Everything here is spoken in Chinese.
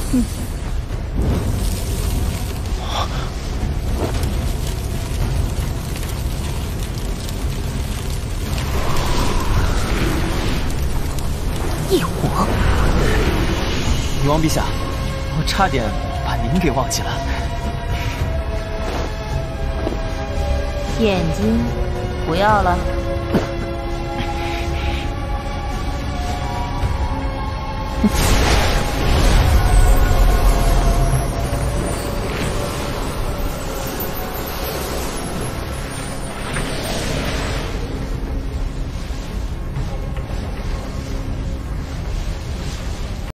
异火， 女王陛下，我差点把您给忘记了。 眼睛不要了。